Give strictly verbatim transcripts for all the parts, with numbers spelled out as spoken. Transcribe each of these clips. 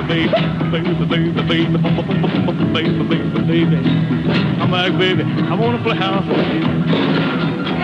baby, baby, baby, baby, baby, baby, baby. I'm like, baby, I wanna play house with you.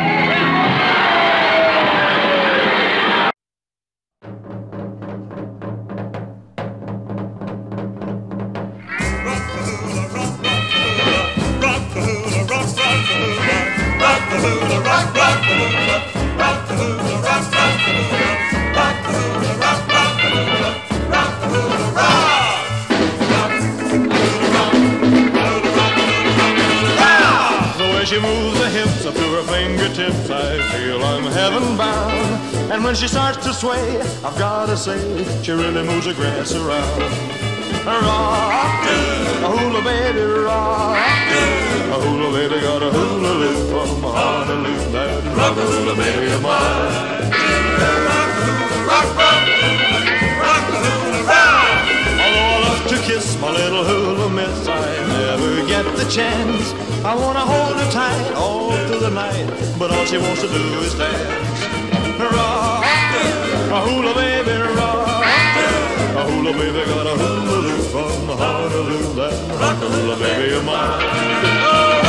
She moves her hips up to her fingertips, I feel I'm heaven bound. And when she starts to sway, I've gotta say, she really moves the grass around. Rock, a hula baby, rock, a hula baby got a hula loop from Honolulu. That rock a hula baby of mine. Rock, rock, rock a hula rock. Although I love to kiss my little hula miss, I never get the chance. I wanna hold her tight all through the night, but all she wants to do is dance. Rock, a hula baby, rock, a hula baby got a hula loop from Honolulu. That rock a hula baby of mine.